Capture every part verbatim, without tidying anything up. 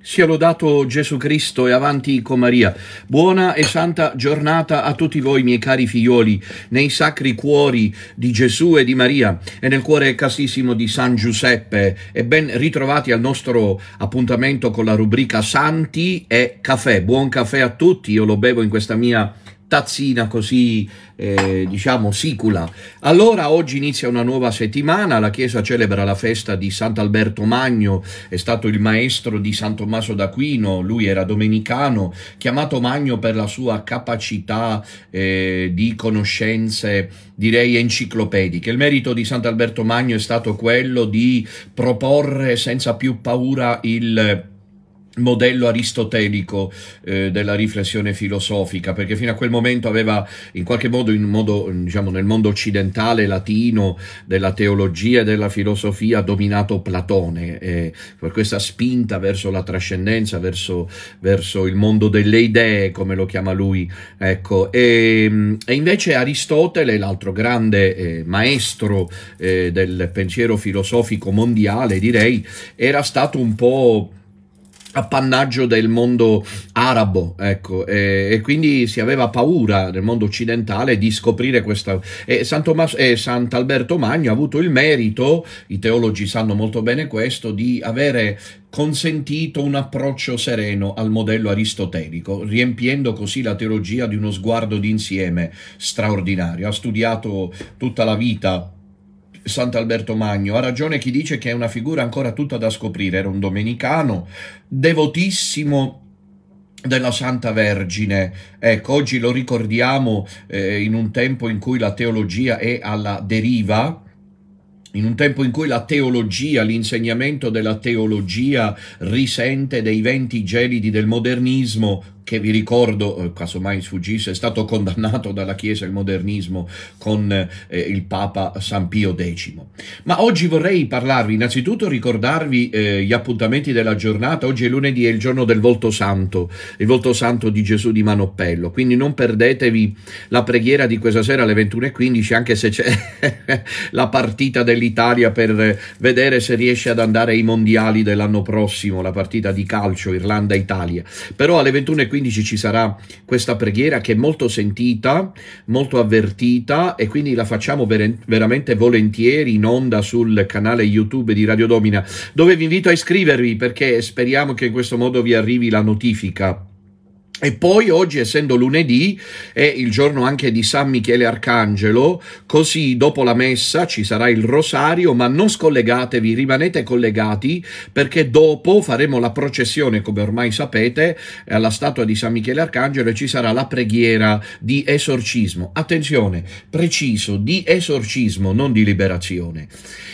Sia lodato Gesù Cristo e avanti con Maria. Buona e santa giornata a tutti voi, miei cari figlioli, nei sacri cuori di Gesù e di Maria e nel cuore castissimo di San Giuseppe. E ben ritrovati al nostro appuntamento con la rubrica Santi e Caffè. Buon caffè a tutti, io lo bevo in questa mia tazzina così, eh, diciamo, sicula. Allora, oggi inizia una nuova settimana, la Chiesa celebra la festa di Sant'Alberto Magno, è stato il maestro di San Tommaso d'Aquino, lui era domenicano, chiamato Magno per la sua capacità eh, di conoscenze, direi, enciclopediche. Il merito di Sant'Alberto Magno è stato quello di proporre senza più paura il modello aristotelico eh, della riflessione filosofica, perché fino a quel momento aveva in qualche modo, in modo diciamo nel mondo occidentale latino della teologia e della filosofia dominato Platone, eh, per questa spinta verso la trascendenza, verso, verso il mondo delle idee, come lo chiama lui, ecco. E, e invece Aristotele, l'altro grande eh, maestro eh, del pensiero filosofico mondiale, direi, era stato un po' appannaggio del mondo arabo, ecco, e, e quindi si aveva paura nel mondo occidentale di scoprire questa. E San Tommaso, e Sant'Alberto Magno ha avuto il merito, i teologi sanno molto bene questo, di avere consentito un approccio sereno al modello aristotelico, riempiendo così la teologia di uno sguardo d'insieme straordinario. Ha studiato tutta la vita Sant'Alberto Magno, ha ragione chi dice che è una figura ancora tutta da scoprire. Era un domenicano, devotissimo della Santa Vergine. Ecco, oggi lo ricordiamo eh, in un tempo in cui la teologia è alla deriva, in un tempo in cui la teologia, l'insegnamento della teologia risente dei venti gelidi del modernismo, che vi ricordo, casomai sfuggisse, è stato condannato dalla Chiesa il modernismo con eh, il Papa San Pio decimo. Ma oggi vorrei parlarvi, innanzitutto ricordarvi eh, gli appuntamenti della giornata. Oggi è lunedì, è il giorno del Volto Santo, il Volto Santo di Gesù di Manoppello, quindi non perdetevi la preghiera di questa sera alle ventuno e quindici, anche se c'è la partita dell'Italia per vedere se riesce ad andare ai mondiali dell'anno prossimo, la partita di calcio Irlanda-Italia. Però alle ventuno e quindici ci sarà questa preghiera che è molto sentita, molto avvertita, e quindi la facciamo ver veramente volentieri in onda sul canale YouTube di Radio Domina, dove vi invito a iscrivervi, perché speriamo che in questo modo vi arrivi la notifica. E poi oggi, essendo lunedì, è il giorno anche di San Michele Arcangelo, così dopo la messa ci sarà il rosario, ma non scollegatevi, rimanete collegati, perché dopo faremo la processione, come ormai sapete, alla statua di San Michele Arcangelo, e ci sarà la preghiera di esorcismo. Attenzione, preciso, di esorcismo, non di liberazione.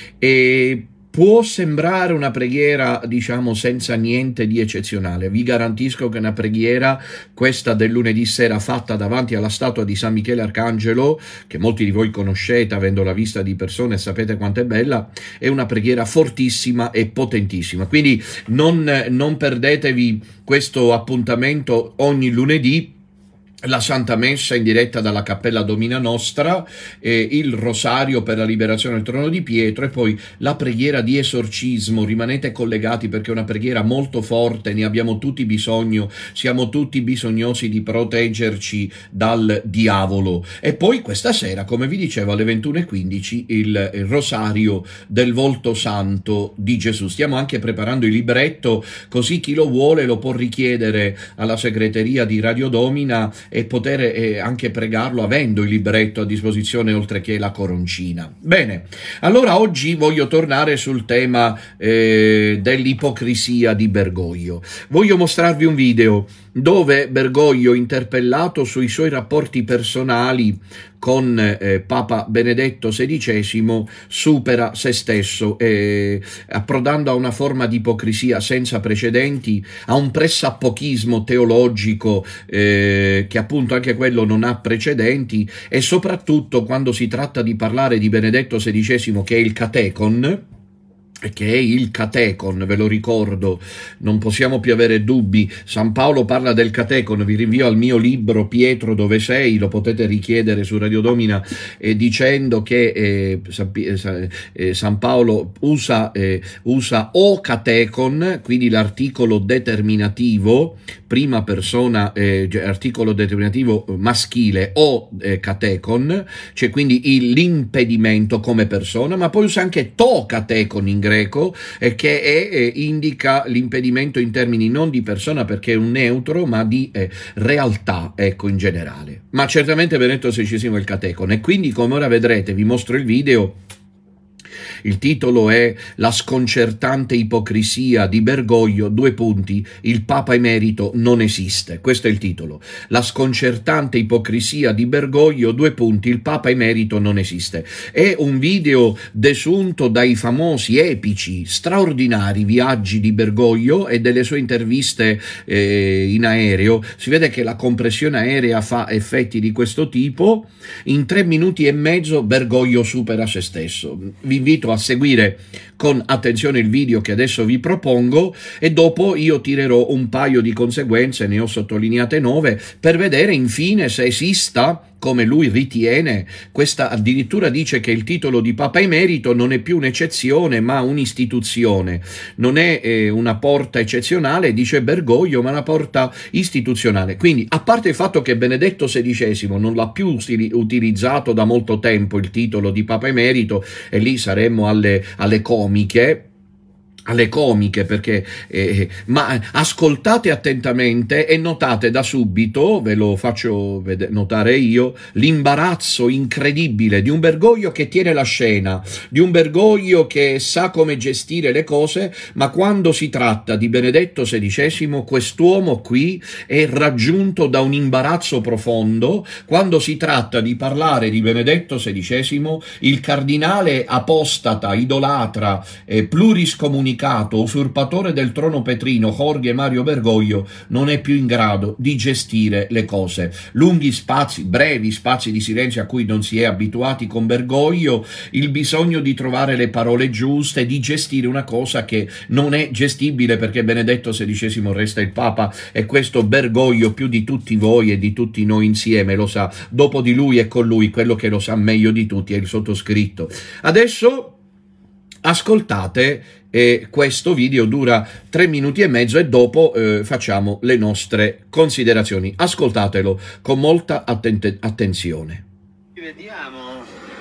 E può sembrare una preghiera, diciamo, senza niente di eccezionale. Vi garantisco che è una preghiera, questa del lunedì sera, fatta davanti alla statua di San Michele Arcangelo, che molti di voi conoscete, avendola vista di persona e sapete quanto è bella, è una preghiera fortissima e potentissima. Quindi non, non perdetevi questo appuntamento ogni lunedì, la Santa Messa in diretta dalla Cappella Domina Nostra, eh, il rosario per la liberazione del trono di Pietro, e poi la preghiera di esorcismo. Rimanete collegati, perché è una preghiera molto forte, ne abbiamo tutti bisogno, siamo tutti bisognosi di proteggerci dal diavolo. E poi questa sera, come vi dicevo, alle ventuno e quindici il, il rosario del Volto Santo di Gesù. Stiamo anche preparando il libretto, così chi lo vuole lo può richiedere alla segreteria di Radio Domina e poter eh, anche pregarlo avendo il libretto a disposizione, oltre che la coroncina. Bene, allora oggi voglio tornare sul tema eh, dell'ipocrisia di Bergoglio. Voglio mostrarvi un video dove Bergoglio, interpellato sui suoi rapporti personali con eh, Papa Benedetto sedicesimo, supera se stesso, eh, approdando a una forma di ipocrisia senza precedenti, a un pressappochismo teologico eh, che appunto anche quello non ha precedenti, e soprattutto quando si tratta di parlare di Benedetto sedicesimo, che è il catecon, che è il catecon, ve lo ricordo, non possiamo più avere dubbi. San Paolo parla del catecon, vi rinvio al mio libro Pietro dove sei, lo potete richiedere su Radio Domina, eh, dicendo che eh, eh, San Paolo usa, eh, usa o catecon, quindi l'articolo determinativo, prima persona, eh, articolo determinativo maschile, o eh, catecon, cioè quindi l'impedimento come persona, ma poi usa anche to catecon in greco, eh, che è, eh, indica l'impedimento in termini non di persona perché è un neutro, ma di eh, realtà, ecco, in generale. Ma certamente Benedetto sedicesimo è il catecon, e quindi, come ora vedrete, vi mostro il video. Il titolo è La sconcertante ipocrisia di Bergoglio, due punti, il Papa emerito non esiste. Questo è il titolo. La sconcertante ipocrisia di Bergoglio, due punti, il Papa emerito non esiste. È un video desunto dai famosi, epici, straordinari viaggi di Bergoglio e delle sue interviste eh, in aereo. Si vede che la compressione aerea fa effetti di questo tipo. In tre minuti e mezzo Bergoglio supera se stesso. Vi invito a seguire con attenzione il video che adesso vi propongo, e dopo io tirerò un paio di conseguenze, ne ho sottolineate nove, per vedere infine se esista, come lui ritiene, questa addirittura dice che il titolo di Papa emerito non è più un'eccezione ma un'istituzione, non è eh, una porta eccezionale, dice Bergoglio, ma una porta istituzionale. Quindi, a parte il fatto che Benedetto sedicesimo non l'ha più utilizzato da molto tempo il titolo di Papa emerito, e lì saremmo alle, alle comiche, alle comiche, perché eh, ma ascoltate attentamente e notate da subito, ve lo faccio notare io, l'imbarazzo incredibile di un Bergoglio che tiene la scena, di un Bergoglio che sa come gestire le cose, ma quando si tratta di Benedetto sedicesimo quest'uomo qui è raggiunto da un imbarazzo profondo. Quando si tratta di parlare di Benedetto sedicesimo, il cardinale apostata, idolatra, eh, pluriscomunicato, usurpatore del trono petrino, Jorge Mario Bergoglio, non è più in grado di gestire le cose. Lunghi spazi, brevi spazi di silenzio a cui non si è abituati con Bergoglio, il bisogno di trovare le parole giuste, di gestire una cosa che non è gestibile perché Benedetto sedicesimo resta il Papa, e questo Bergoglio più di tutti voi e di tutti noi insieme lo sa. Dopo di lui e con lui quello che lo sa meglio di tutti è il sottoscritto. Adesso ascoltate, eh, questo video dura tre minuti e mezzo, e dopo eh, facciamo le nostre considerazioni. Ascoltatelo con molta atten attenzione. Vediamo,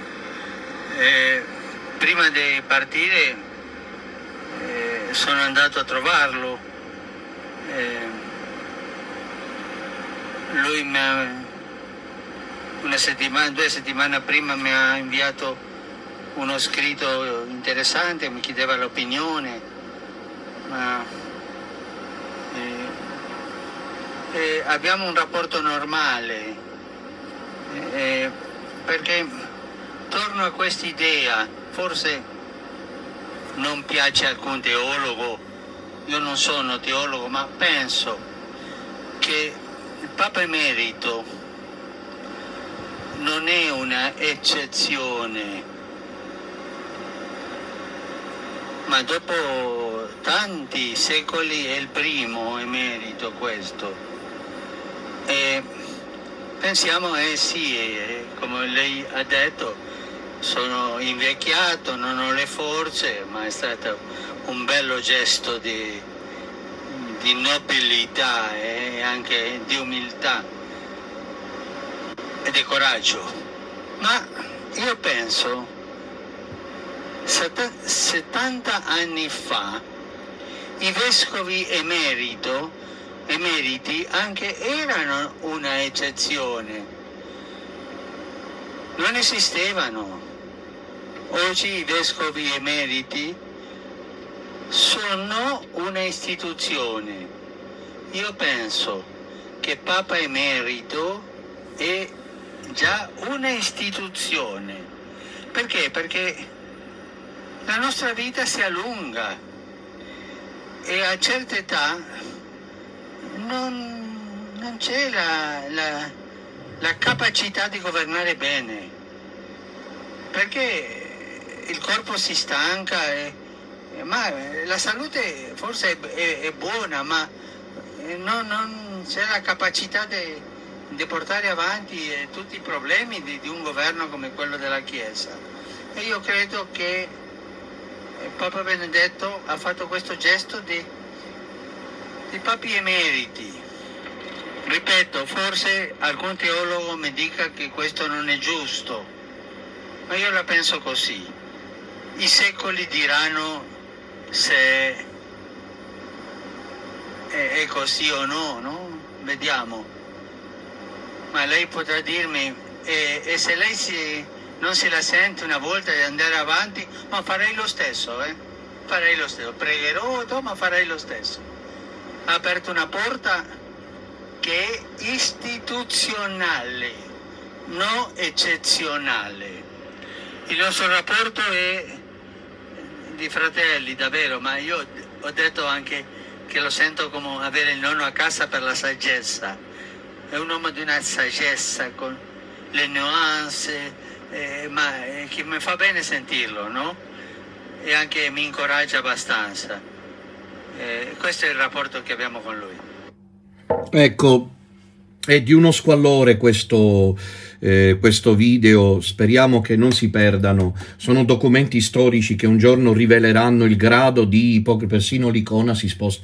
eh, prima di partire eh, sono andato a trovarlo, eh, lui mi ha, una settimana, due settimane prima mi ha inviato uno scritto interessante, mi chiedeva l'opinione, ma eh, eh, abbiamo un rapporto normale, eh, perché torno a quest'idea, forse non piace a alcun teologo, io non sono teologo, ma penso che il Papa emerito non è una eccezione, ma dopo tanti secoli è il primo emerito questo. E pensiamo, eh sì, eh, come lei ha detto, sono invecchiato, non ho le forze, ma è stato un bello gesto di, di nobiltà e anche di umiltà e di coraggio. Ma io penso, settanta anni fa i vescovi emerito, emeriti anche erano una eccezione, non esistevano. Oggi i vescovi emeriti sono una istituzione. Io penso che Papa emerito è già una istituzione. Perché? Perché la nostra vita si allunga e a certa età non, non c'è la, la, la capacità di governare bene, perché il corpo si stanca e, ma la salute forse è, è, è buona, ma non, non c'è la capacità di portare avanti tutti i problemi di, di un governo come quello della Chiesa. E io credo che Papa Benedetto ha fatto questo gesto di, di papi emeriti. Ripeto, forse alcun teologo mi dica che questo non è giusto, ma io la penso così. I secoli diranno se è, è così o no, no? Vediamo. Ma lei potrà dirmi, e, e se lei si, non se la sente una volta di andare avanti, ma farei lo stesso, eh? Farei lo stesso, pregherò, ma farei lo stesso. Ha aperto una porta che è istituzionale, non eccezionale. Il nostro rapporto è di fratelli, davvero, ma io ho detto anche che lo sento come avere il nonno a casa per la saggezza. È un uomo di una saggezza con le nuance, eh, ma eh, che mi fa bene sentirlo, no? E anche mi incoraggia abbastanza. Eh, questo è il rapporto che abbiamo con lui. Ecco, è di uno squallore questo, eh, questo video, speriamo che non si perdano, sono documenti storici che un giorno riveleranno il grado di ipocrisia, persino l'icona si sposta,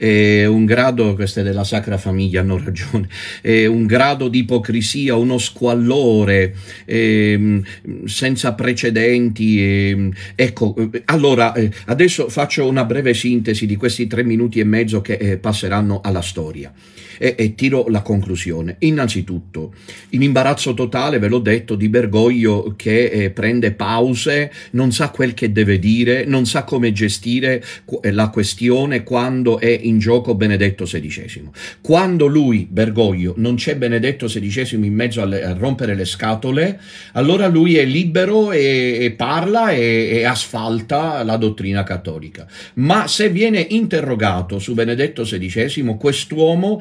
è un grado, queste della Sacra Famiglia hanno ragione, è un grado di ipocrisia, uno squallore eh, senza precedenti, eh, ecco, allora eh, adesso faccio una breve sintesi di questi tre minuti e mezzo che eh, passeranno alla storia. E, e tiro la conclusione. Innanzitutto, in imbarazzo totale, ve l'ho detto, di Bergoglio che eh, prende pause, non sa quel che deve dire, non sa come gestire la questione quando è in gioco Benedetto sedicesimo. Quando lui, Bergoglio, non c'è Benedetto sedicesimo in mezzo alle, a rompere le scatole, allora lui è libero e, e parla e, e asfalta la dottrina cattolica. Ma se viene interrogato su Benedetto sedicesimo, quest'uomo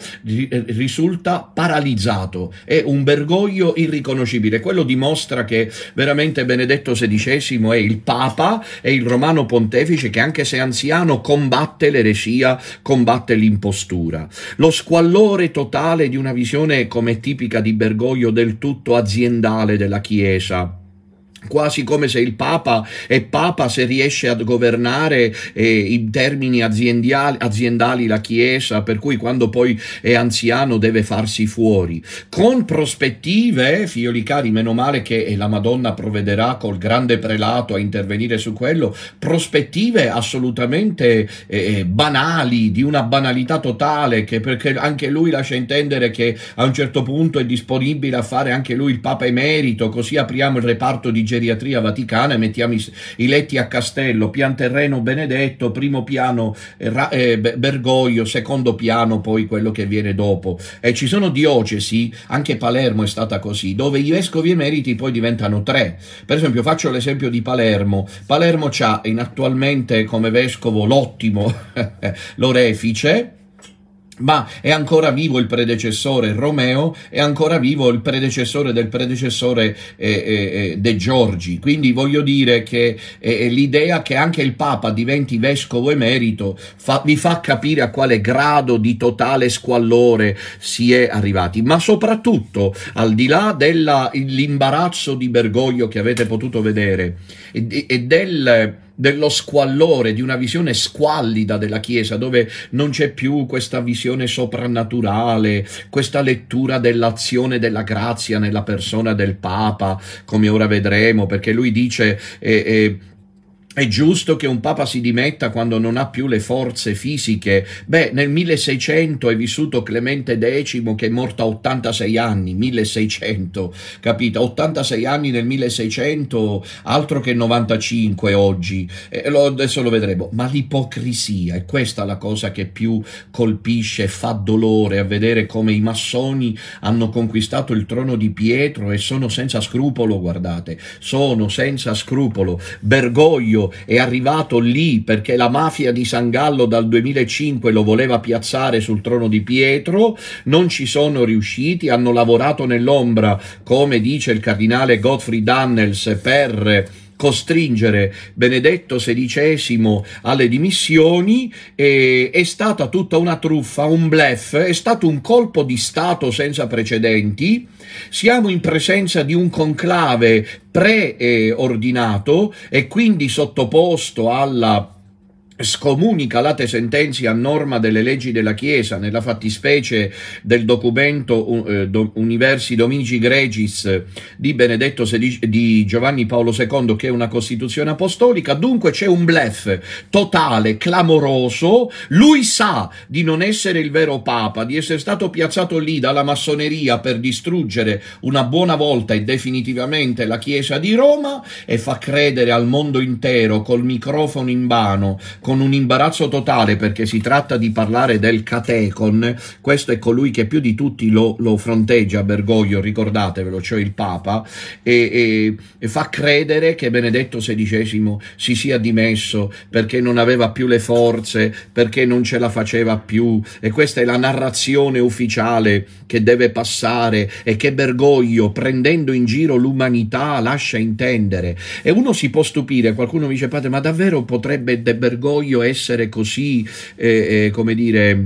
risulta paralizzato, è un Bergoglio irriconoscibile. Quello dimostra che veramente Benedetto sedicesimo è il Papa, è il Romano Pontefice che anche se anziano combatte l'eresia, combatte l'impostura. Lo squallore totale di una visione come tipica di Bergoglio del tutto aziendale della Chiesa, quasi come se il Papa è Papa se riesce a governare eh, in termini aziendali, aziendali la Chiesa, per cui quando poi è anziano deve farsi fuori. Con prospettive, figlioli cari, meno male che la Madonna provvederà col grande prelato a intervenire su quello, prospettive assolutamente eh, banali, di una banalità totale, che perché anche lui lascia intendere che a un certo punto è disponibile a fare anche lui il Papa emerito, così apriamo il reparto di geriatria vaticana e mettiamo i, i letti a castello, pian terreno Benedetto, primo piano eh, eh, Bergoglio, secondo piano poi quello che viene dopo. E ci sono diocesi, anche Palermo è stata così, dove i vescovi emeriti poi diventano tre. Per esempio faccio l'esempio di Palermo. Palermo c'ha in attualmente come vescovo l'ottimo l'orefice, ma è ancora vivo il predecessore Romeo, è ancora vivo il predecessore del predecessore eh, eh, De Giorgi, quindi voglio dire che eh, l'idea che anche il Papa diventi vescovo emerito fa, vi fa capire a quale grado di totale squallore si è arrivati, ma soprattutto al di là dell'imbarazzo di Bergoglio che avete potuto vedere e, e del dello squallore, di una visione squallida della Chiesa, dove non c'è più questa visione soprannaturale, questa lettura dell'azione della grazia nella persona del Papa, come ora vedremo, perché lui dice eh, eh, è giusto che un Papa si dimetta quando non ha più le forze fisiche. Beh, nel milleseicento è vissuto Clemente decimo che è morto a ottantasei anni, milleseicento, capito? ottantasei anni nel milleseicento, altro che novantacinque oggi, eh, lo, adesso lo vedremo. Ma l'ipocrisia, è questa la cosa che più colpisce, fa dolore a vedere come i massoni hanno conquistato il trono di Pietro e sono senza scrupolo, guardate, sono senza scrupolo. Bergoglio è arrivato lì perché la mafia di San Gallo dal duemilacinque lo voleva piazzare sul trono di Pietro, non ci sono riusciti, hanno lavorato nell'ombra, come dice il cardinale Gottfried Dannels, per costringere Benedetto sedicesimo alle dimissioni, e è stata tutta una truffa, un bluff, è stato un colpo di Stato senza precedenti. Siamo in presenza di un conclave preordinato e quindi sottoposto alla scomunica sentenze a norma delle leggi della Chiesa, nella fattispecie del documento eh, do, Universi Dominici Gregis di Benedetto sedicesimo, di Giovanni Paolo secondo, che è una Costituzione apostolica. Dunque c'è un bluff totale, clamoroso. Lui sa di non essere il vero Papa, di essere stato piazzato lì dalla massoneria per distruggere una buona volta e definitivamente la Chiesa di Roma, e fa credere al mondo intero col microfono in mano, con un imbarazzo totale, perché si tratta di parlare del catecon. Questo è colui che più di tutti lo, lo fronteggia, Bergoglio, ricordatevelo, cioè il Papa, e, e, e fa credere che Benedetto sedicesimo si sia dimesso perché non aveva più le forze, perché non ce la faceva più, e questa è la narrazione ufficiale che deve passare e che Bergoglio, prendendo in giro l'umanità, lascia intendere. E uno si può stupire, qualcuno mi dice: padre, ma davvero potrebbe De Bergoglio essere così, eh, eh, come dire,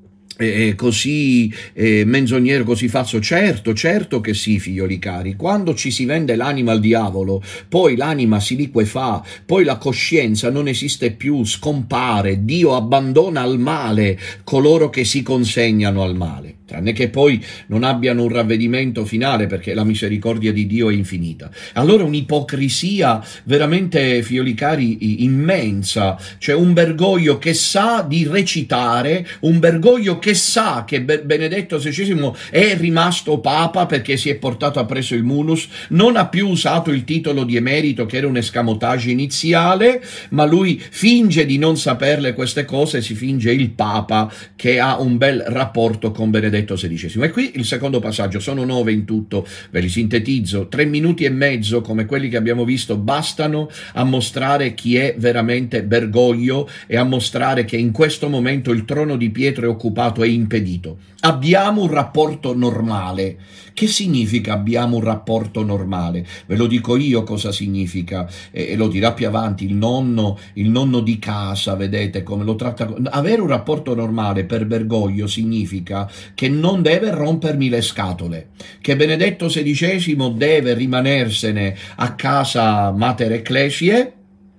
eh, così eh, menzognero, così falso? Certo, certo che sì, figlioli cari. Quando ci si vende l'anima al diavolo, poi l'anima si liquefà, poi la coscienza non esiste più, scompare, Dio abbandona al male coloro che si consegnano al male, tranne che poi non abbiano un ravvedimento finale, perché la misericordia di Dio è infinita. Allora un'ipocrisia veramente, figlioli cari, immensa. C'è un Bergoglio che sa di recitare, un Bergoglio che sa che Benedetto sedicesimo è rimasto Papa perché si è portato appresso il munus, non ha più usato il titolo di emerito, che era un escamotage iniziale, ma lui finge di non saperle queste cose, si finge il Papa che ha un bel rapporto con Benedetto sedicesimo. E qui il secondo passaggio, sono nove in tutto, ve li sintetizzo, tre minuti e mezzo come quelli che abbiamo visto bastano a mostrare chi è veramente Bergoglio e a mostrare che in questo momento il trono di Pietro è occupato e impedito. Abbiamo un rapporto normale. Che significa abbiamo un rapporto normale? Ve lo dico io cosa significa, e lo dirà più avanti il nonno, il nonno di casa, vedete come lo tratta. Avere un rapporto normale per Bergoglio significa che non deve rompermi le scatole, che Benedetto sedicesimo deve rimanersene a casa Mater Ecclesiae,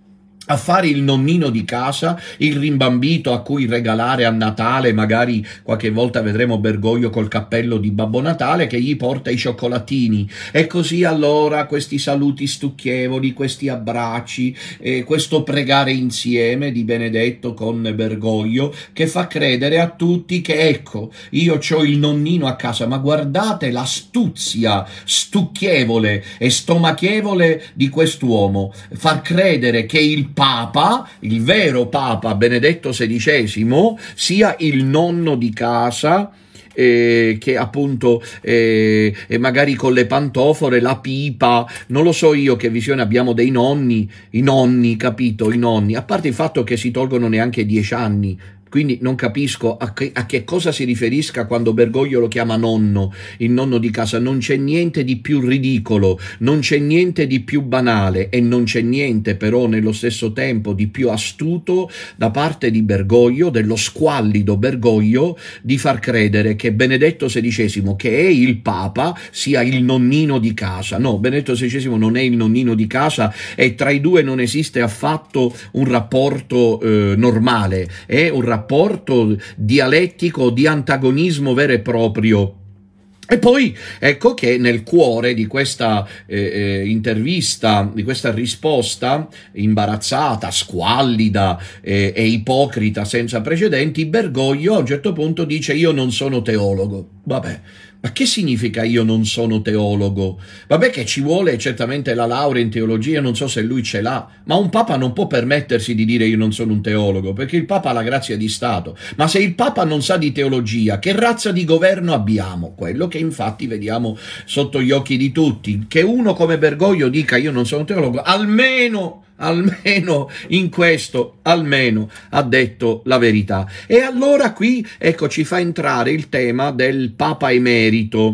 a fare il nonnino di casa, il rimbambito a cui regalare a Natale, magari qualche volta vedremo Bergoglio col cappello di Babbo Natale che gli porta i cioccolatini, e così allora questi saluti stucchevoli, questi abbracci, eh, questo pregare insieme di Benedetto con Bergoglio, che fa credere a tutti che ecco, io c'ho il nonnino a casa. Ma guardate l'astuzia stucchevole e stomachevole di quest'uomo, far credere che il Papa, il vero Papa Benedetto sedicesimo, sia il nonno di casa, eh, che appunto eh, e magari con le pantofole, la pipa, non lo so io che visione abbiamo dei nonni, i nonni, capito, i nonni, a parte il fatto che si tolgono neanche dieci anni. Quindi non capisco a che, a che cosa si riferisca quando Bergoglio lo chiama nonno, il nonno di casa. Non c'è niente di più ridicolo, non c'è niente di più banale, e non c'è niente però nello stesso tempo di più astuto da parte di Bergoglio, dello squallido Bergoglio, di far credere che Benedetto sedicesimo, che è il Papa, sia il nonnino di casa. No, Benedetto sedicesimo non è il nonnino di casa, e tra i due non esiste affatto un rapporto eh, normale, è un rapporto rapporto dialettico di antagonismo vero e proprio. E poi ecco che nel cuore di questa eh, intervista, di questa risposta imbarazzata, squallida eh, e ipocrita senza precedenti, Bergoglio a un certo punto dice: io non sono teologo. Vabbè, ma che significa io non sono teologo? Vabbè che ci vuole certamente la laurea in teologia, non so se lui ce l'ha, ma un Papa non può permettersi di dire io non sono un teologo, perché il Papa ha la grazia di Stato. Ma se il Papa non sa di teologia, che razza di governo abbiamo? Quello che infatti vediamo sotto gli occhi di tutti. Che uno come Bergoglio dica io non sono teologo, almeno... almeno in questo, almeno ha detto la verità. E allora qui, ecco, ci fa entrare il tema del Papa emerito.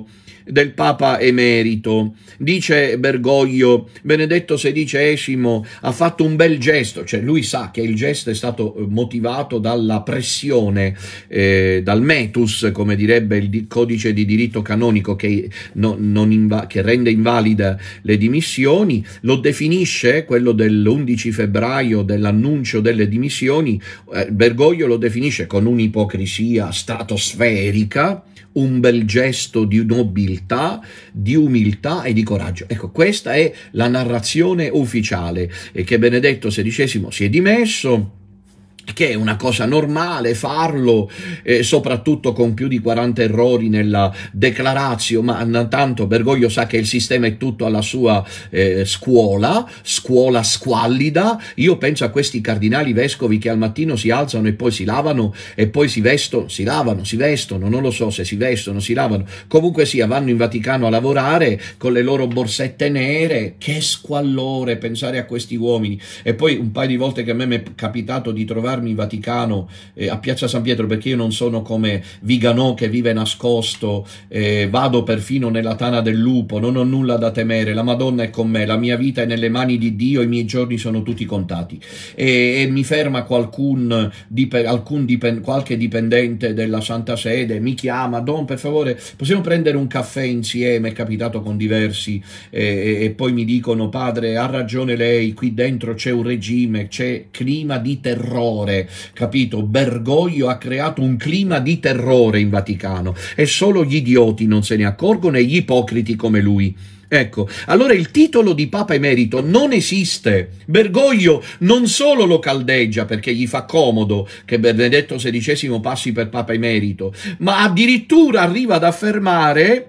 del Papa Emerito. Dice Bergoglio, Benedetto sedicesimo ha fatto un bel gesto, cioè lui sa che il gesto è stato motivato dalla pressione, eh, dal metus, come direbbe il codice di diritto canonico, che, no, non inva che rende invalida le dimissioni. Lo definisce, quello dell'undici febbraio, dell'annuncio delle dimissioni, eh, Bergoglio lo definisce con un'ipocrisia stratosferica, un bel gesto di nobiltà, di umiltà e di coraggio. Ecco, questa è la narrazione ufficiale, e che Benedetto sedicesimo si è dimesso, che è una cosa normale farlo, eh, soprattutto con più di quaranta errori nella declarazio, ma tanto Bergoglio sa che il sistema è tutto alla sua eh, scuola, scuola squallida. Io penso a questi cardinali vescovi che al mattino si alzano e poi si lavano e poi si vestono, si lavano, si vestono, non lo so se si vestono, si lavano, comunque sia, vanno in Vaticano a lavorare con le loro borsette nere. Che squallore pensare a questi uomini. E poi un paio di volte che a me mi è capitato di trovare in Vaticano, eh, a Piazza San Pietro, perché io non sono come Viganò che vive nascosto, eh, vado perfino nella tana del lupo, non ho nulla da temere, la Madonna è con me, la mia vita è nelle mani di Dio, i miei giorni sono tutti contati. E, e mi ferma qualcun, dip alcun dipend qualche dipendente della Santa Sede, mi chiama: Don, per favore, possiamo prendere un caffè insieme? È capitato con diversi, eh, e poi mi dicono: padre, ha ragione lei, qui dentro c'è un regime, c'è clima di terrore. Capito? Bergoglio ha creato un clima di terrore in Vaticano e solo gli idioti non se ne accorgono, e gli ipocriti come lui. Ecco, allora il titolo di Papa Emerito non esiste. Bergoglio non solo lo caldeggia perché gli fa comodo che Benedetto sedicesimo passi per Papa Emerito, ma addirittura arriva ad affermare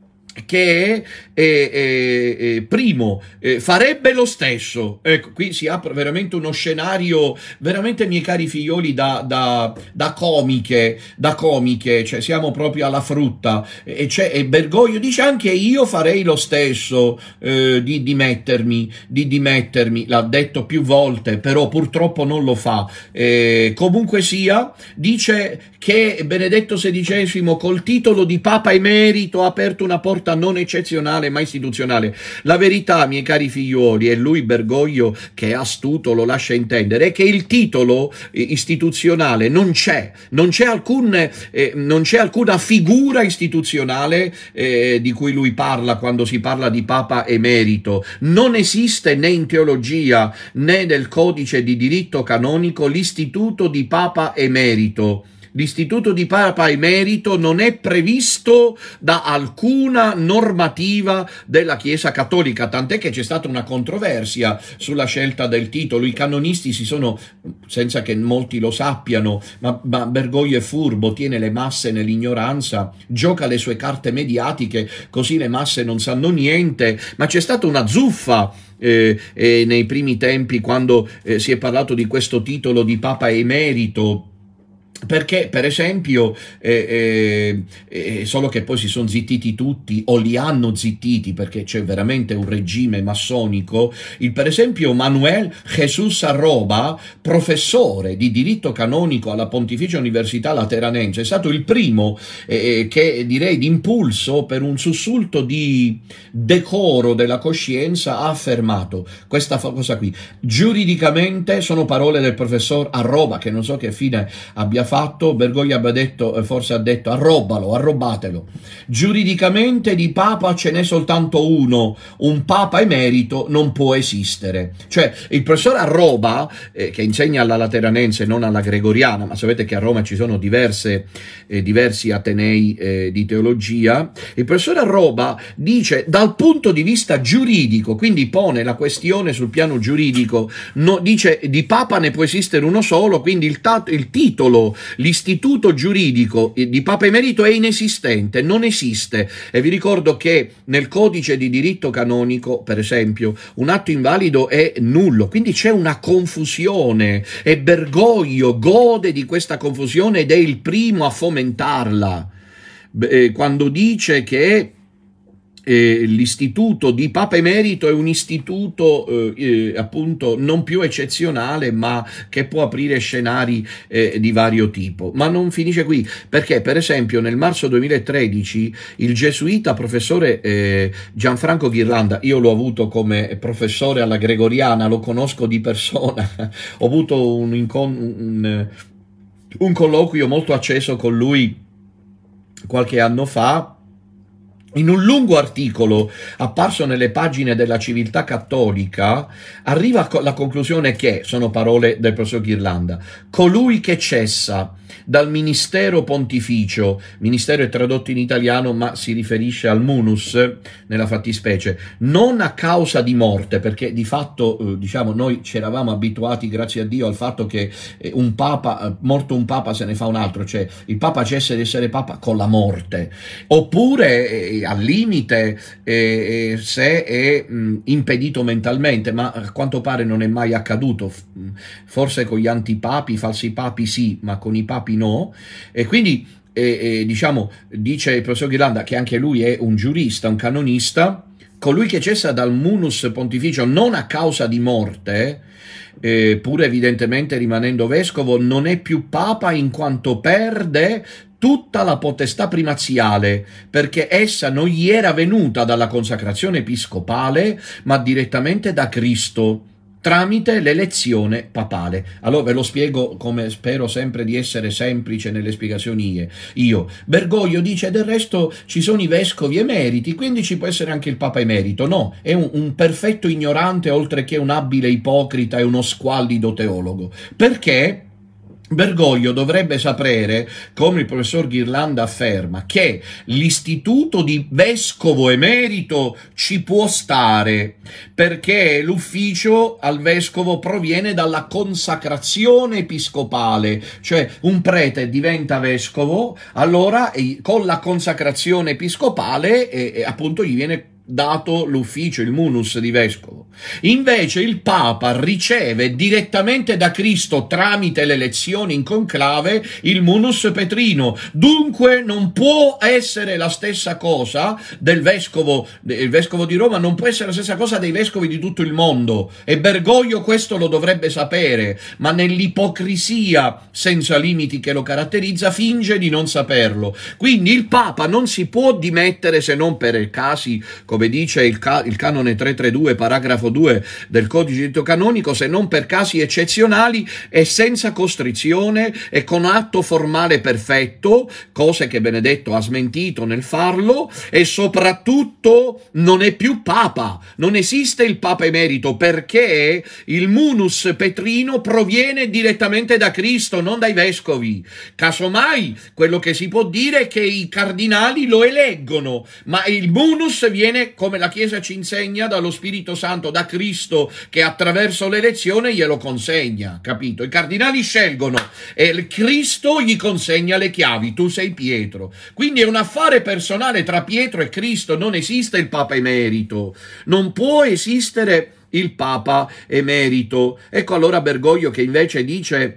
che eh, eh, eh, primo eh, farebbe lo stesso. Ecco, qui si apre veramente uno scenario, veramente, miei cari figlioli, da, da, da comiche, da comiche, cioè siamo proprio alla frutta. E, e Bergoglio dice: anche io farei lo stesso, eh, di dimettermi, di dimettermi, l'ha detto più volte, però purtroppo non lo fa. Eh, comunque sia, dice che Benedetto sedicesimo col titolo di Papa Emerito ha aperto una porta non eccezionale ma istituzionale. La verità, miei cari figliuoli, e lui Bergoglio, che è astuto, lo lascia intendere, è che il titolo istituzionale non c'è, non c'è alcun, eh, non c'è alcuna figura istituzionale eh, di cui lui parla quando si parla di Papa Emerito. Non esiste né in teologia né nel codice di diritto canonico l'istituto di Papa Emerito. L'istituto di Papa Emerito non è previsto da alcuna normativa della Chiesa Cattolica, tant'è che c'è stata una controversia sulla scelta del titolo. I canonisti si sono, senza che molti lo sappiano, ma, ma Bergoglio è furbo, tiene le masse nell'ignoranza, gioca le sue carte mediatiche, così le masse non sanno niente, ma c'è stata una zuffa eh, eh, nei primi tempi quando eh, si è parlato di questo titolo di Papa Emerito. Perché, per esempio, eh, eh, eh, solo che poi si sono zittiti tutti, o li hanno zittiti, perché c'è veramente un regime massonico, il, per esempio, Manuel Jesus Arroba, professore di diritto canonico alla Pontificia Università Lateranense, è stato il primo eh, che, direi, d'impulso, per un sussulto di decoro della coscienza, ha affermato questa cosa qui. Giuridicamente, sono parole del professor Arroba, che non so che fine abbia fatto, Bergoglio abbia detto, forse ha detto: arrobalo, arrobatelo. Giuridicamente di Papa ce n'è soltanto uno, un Papa Emerito non può esistere. Cioè il professor Arroba, eh, che insegna alla Lateranense, non alla Gregoriana, ma sapete che a Roma ci sono diverse, eh, diversi atenei eh, di teologia, il professor Arroba dice, dal punto di vista giuridico, quindi pone la questione sul piano giuridico, no, dice di Papa ne può esistere uno solo, quindi il, il titolo, l'istituto giuridico di Papa Emerito è inesistente, non esiste. E vi ricordo che nel codice di diritto canonico, per esempio, un atto invalido è nullo, quindi c'è una confusione, e Bergoglio gode di questa confusione ed è il primo a fomentarla, quando dice che Eh, l'istituto di Papa Emerito è un istituto eh, eh, appunto non più eccezionale, ma che può aprire scenari eh, di vario tipo. Ma non finisce qui, perché per esempio nel marzo duemilatredici il gesuita professore eh, Gianfranco Ghirlanda, io l'ho avuto come professore alla Gregoriana, lo conosco di persona, ho avuto un, un, un colloquio molto acceso con lui qualche anno fa. In un lungo articolo apparso nelle pagine della Civiltà Cattolica arriva alla conclusione che, sono parole del professor Ghirlanda, colui che cessa dal ministero pontificio, ministero è tradotto in italiano ma si riferisce al munus nella fattispecie, non a causa di morte, perché di fatto eh, diciamo noi ci eravamo abituati, grazie a Dio, al fatto che eh, un papa, morto un papa se ne fa un altro, cioè il papa cessa di essere papa con la morte, oppure eh, al limite eh, se è mh, impedito mentalmente, ma a quanto pare non è mai accaduto, forse con gli antipapi, i falsi papi sì, ma con i papi no, e quindi eh, eh, diciamo, dice il professor Ghirlanda che anche lui è un giurista, un canonista, colui che cessa dal munus pontificio non a causa di morte, eh, pur evidentemente rimanendo vescovo, non è più papa in quanto perde tutta la potestà primaziale, perché essa non gli era venuta dalla consacrazione episcopale, ma direttamente da Cristo, tramite l'elezione papale. Allora ve lo spiego come spero sempre di essere semplice nelle spiegazioni io. Bergoglio dice del resto ci sono i vescovi emeriti, quindi ci può essere anche il papa emerito. No, è un, un perfetto ignorante oltre che un abile ipocrita e uno squallido teologo. Perché? Bergoglio dovrebbe sapere, come il professor Ghirlanda afferma, che l'istituto di vescovo emerito ci può stare, perché l'ufficio al vescovo proviene dalla consacrazione episcopale, cioè un prete diventa vescovo, allora con la consacrazione episcopale eh, appunto gli viene dato l'ufficio, il munus di vescovo. Invece il Papa riceve direttamente da Cristo, tramite l'elezione in conclave, il munus petrino. Dunque non può essere la stessa cosa del vescovo, il vescovo di Roma non può essere la stessa cosa dei vescovi di tutto il mondo. E Bergoglio questo lo dovrebbe sapere, ma nell'ipocrisia senza limiti che lo caratterizza finge di non saperlo. Quindi il Papa non si può dimettere se non per casi, come dice il, ca il canone trecentotrentadue, paragrafo due del codice di diritto canonico, se non per casi eccezionali e senza costrizione e con atto formale perfetto, cose che Benedetto ha smentito nel farlo, e soprattutto non è più Papa, non esiste il Papa emerito, perché il munus petrino proviene direttamente da Cristo, non dai vescovi. Casomai quello che si può dire è che i cardinali lo eleggono, ma il munus viene, come la Chiesa ci insegna, dallo Spirito Santo, da Cristo, che attraverso l'elezione glielo consegna, capito? I cardinali scelgono e il Cristo gli consegna le chiavi, tu sei Pietro. Quindi è un affare personale tra Pietro e Cristo, non esiste il Papa emerito, non può esistere il Papa emerito. Ecco allora Bergoglio che invece dice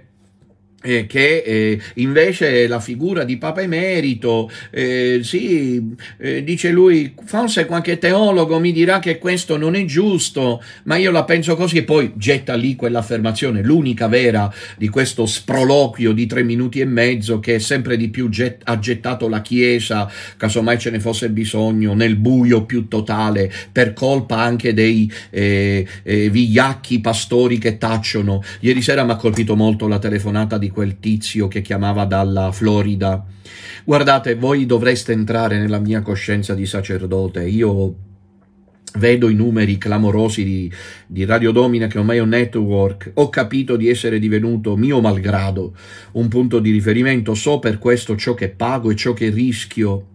Eh, che eh, invece la figura di Papa emerito, eh, sì, eh, dice lui, forse qualche teologo mi dirà che questo non è giusto, ma io la penso così, e poi getta lì quell'affermazione, l'unica vera di questo sproloquio di tre minuti e mezzo che sempre di più get ha gettato la Chiesa, casomai ce ne fosse bisogno, nel buio più totale, per colpa anche dei eh, eh, vigliacchi pastori che tacciono. Ieri sera mi ha colpito molto la telefonata di quel tizio che chiamava dalla Florida. Guardate, voi dovreste entrare nella mia coscienza di sacerdote. Io vedo i numeri clamorosi di, di Radio Domina, che ormai è un network. Ho capito di essere divenuto, mio malgrado, un punto di riferimento. So per questo ciò che pago e ciò che rischio,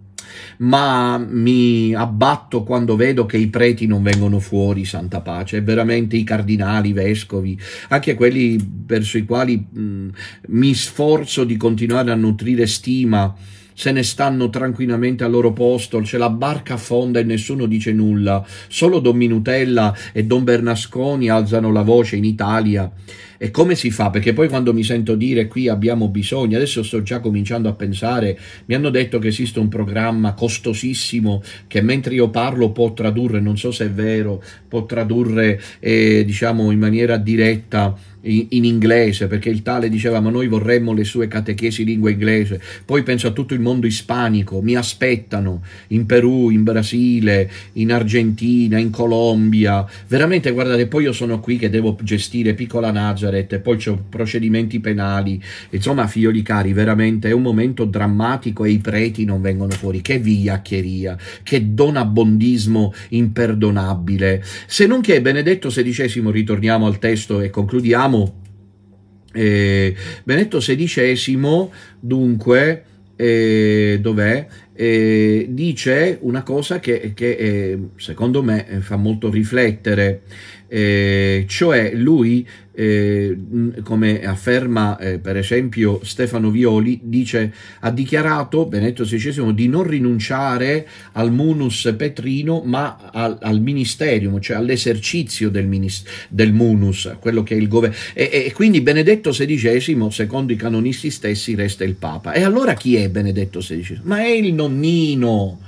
ma mi abbatto quando vedo che i preti non vengono fuori, santa pace, e veramente i cardinali, i vescovi, anche quelli verso i quali mh, mi sforzo di continuare a nutrire stima, se ne stanno tranquillamente al loro posto, c'è la barca affonda e nessuno dice nulla, solo Don Minutella e Don Bernasconi alzano la voce in Italia. E come si fa? Perché poi quando mi sento dire qui abbiamo bisogno, adesso sto già cominciando a pensare, mi hanno detto che esiste un programma costosissimo che mentre io parlo può tradurre, non so se è vero, può tradurre eh, diciamo in maniera diretta in, in inglese, perché il tale diceva ma noi vorremmo le sue catechesi in lingua inglese. Poi penso a tutto il mondo ispanico, mi aspettano in Perù, in Brasile, in Argentina, in Colombia, veramente guardate, poi io sono qui che devo gestire Piccola Nazareth e poi c'ho procedimenti penali, insomma figlioli cari, veramente è un momento drammatico e i preti non vengono fuori, che vigliaccheria, che donabondismo imperdonabile, se non che Benedetto sedicesimo, ritorniamo al testo e concludiamo. Eh, Benedetto sedicesimo, dunque, eh, dov'è? Eh, dice una cosa che, che eh, secondo me fa molto riflettere, eh, cioè lui, eh, come afferma eh, per esempio Stefano Violi, dice, ha dichiarato Benedetto sedicesimo di non rinunciare al munus petrino ma al, al ministerium, cioè all'esercizio del, del munus, quello che è il governo, e, e quindi Benedetto sedicesimo secondo i canonisti stessi resta il Papa. E allora chi è Benedetto sedicesimo? Ma è il nonnino.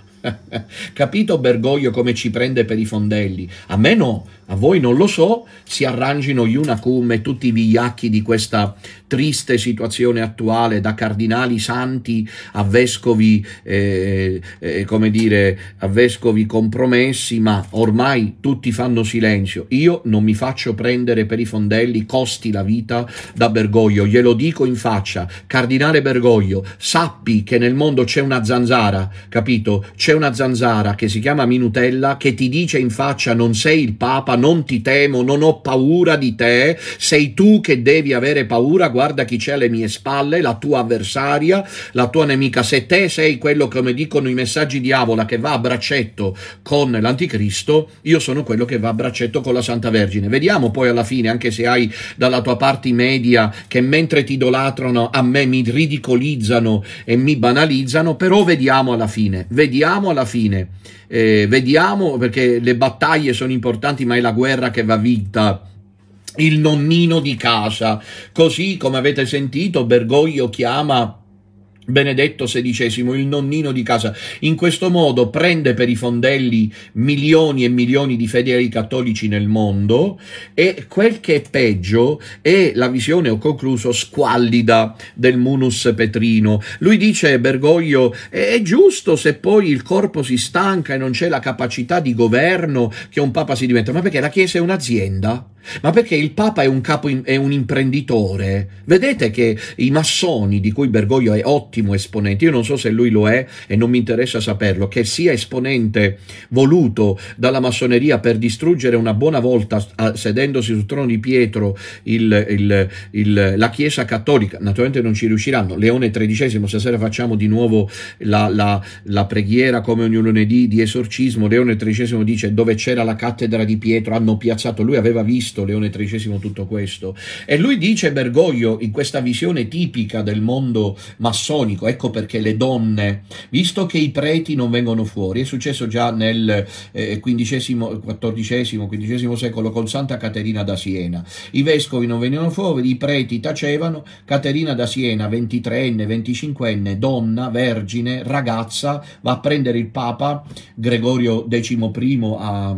Capito Bergoglio come ci prende per i fondelli? A me no, a voi non lo so, si arrangino gli Unacum e tutti i vigliacchi di questa triste situazione attuale, da cardinali santi a vescovi, eh, eh, come dire, a vescovi compromessi, ma ormai tutti fanno silenzio. Io non mi faccio prendere per i fondelli, costi la vita, da Bergoglio, glielo dico in faccia, cardinale Bergoglio, sappi che nel mondo c'è una zanzara, capito? C'è una zanzara che si chiama Minutella che ti dice in faccia non sei il Papa, non ti temo, non ho paura di te, sei tu che devi avere paura, guarda chi c'è alle mie spalle, la tua avversaria, la tua nemica. Se te sei quello, come dicono i messaggi di Avola, che va a braccetto con l'anticristo, io sono quello che va a braccetto con la Santa Vergine. Vediamo poi alla fine, anche se hai dalla tua parte i media che mentre ti idolatrano a me mi ridicolizzano e mi banalizzano, però vediamo alla fine, vediamo alla fine, eh, vediamo, perché le battaglie sono importanti ma è la guerra che va vinta. Il nonnino di casa, così come avete sentito Bergoglio chiama Benedetto sedicesimo il nonnino di casa. In questo modo prende per i fondelli milioni e milioni di fedeli cattolici nel mondo, e quel che è peggio è la visione, ho concluso, squallida del munus petrino. Lui dice, Bergoglio, è giusto se poi il corpo si stanca e non c'è la capacità di governo che un Papa si diventa, ma perché la Chiesa è un'azienda? Ma perché il Papa è un capo, è un imprenditore? Vedete che i massoni, di cui Bergoglio è ottimo esponente, io non so se lui lo è e non mi interessa saperlo, che sia esponente voluto dalla massoneria per distruggere una buona volta, sedendosi sul trono di Pietro, il, il, il, la Chiesa cattolica, naturalmente non ci riusciranno. Leone tredicesimo, stasera facciamo di nuovo la, la, la preghiera come ogni lunedì di esorcismo. Leone tredicesimo dice, dove c'era la cattedra di Pietro hanno piazzato, lui aveva visto Leone tredicesimo tutto questo, e lui dice, Bergoglio, in questa visione tipica del mondo massonico, ecco perché le donne, visto che i preti non vengono fuori, è successo già nel eh, quindicesimo, quattordicesimo, quindicesimo secolo con Santa Caterina da Siena, i vescovi non venivano fuori, i preti tacevano. Caterina da Siena, ventitreenne, venticinquenne, donna, vergine, ragazza, va a prendere il Papa Gregorio decimo primo a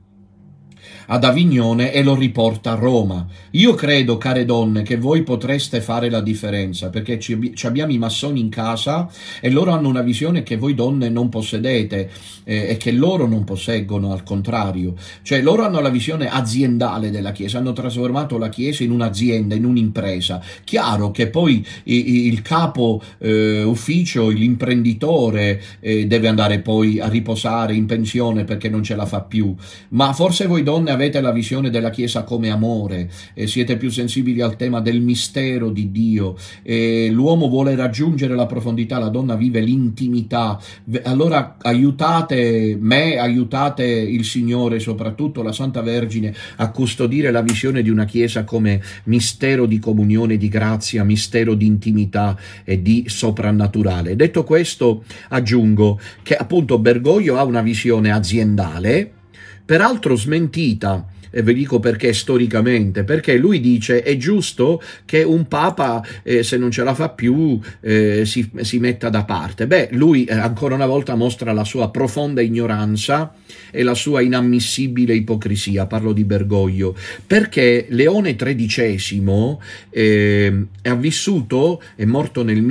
ad Avignone e lo riporta a Roma. Io credo, care donne, che voi potreste fare la differenza, perché ci, ci abbiamo i massoni in casa e loro hanno una visione che voi donne non possedete eh, e che loro non posseggono, al contrario. Cioè loro hanno la visione aziendale della Chiesa, hanno trasformato la Chiesa in un'azienda, in un'impresa. Chiaro che poi i, il capo eh, ufficio, l'imprenditore eh, deve andare poi a riposare in pensione perché non ce la fa più, ma forse voi donne avete la visione della Chiesa come amore, e siete più sensibili al tema del mistero di Dio, l'uomo vuole raggiungere la profondità, la donna vive l'intimità. Allora aiutate me, aiutate il Signore, soprattutto la Santa Vergine, a custodire la visione di una Chiesa come mistero di comunione, di grazia, mistero di intimità e di soprannaturale. Detto questo, aggiungo che appunto Bergoglio ha una visione aziendale, peraltro smentita e vi dico perché storicamente, perché lui dice è giusto che un papa eh, se non ce la fa più eh, si, si metta da parte. Beh, lui eh, ancora una volta mostra la sua profonda ignoranza e la sua inammissibile ipocrisia, parlo di Bergoglio, perché Leone tredicesimo eh, ha vissuto, è morto nel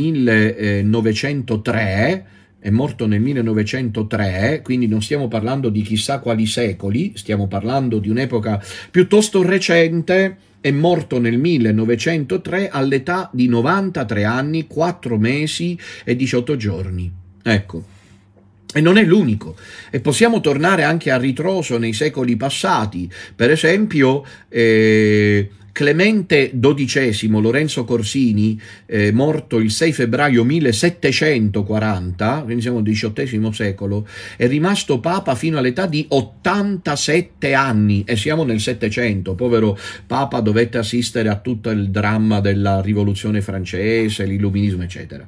millenovecentotre, è morto nel millenovecentotre, quindi non stiamo parlando di chissà quali secoli, stiamo parlando di un'epoca piuttosto recente. È morto nel millenovecentotre all'età di novantatré anni, quattro mesi e diciotto giorni. Ecco. E non è l'unico, e possiamo tornare anche a ritroso nei secoli passati, per esempio eh, Clemente dodicesimo, Lorenzo Corsini, eh, morto il sei febbraio millesettecentoquaranta, quindi siamo al diciottesimo secolo, è rimasto papa fino all'età di ottantasette anni, e siamo nel Settecento. Povero papa, dovette assistere a tutto il dramma della rivoluzione francese, l'illuminismo eccetera.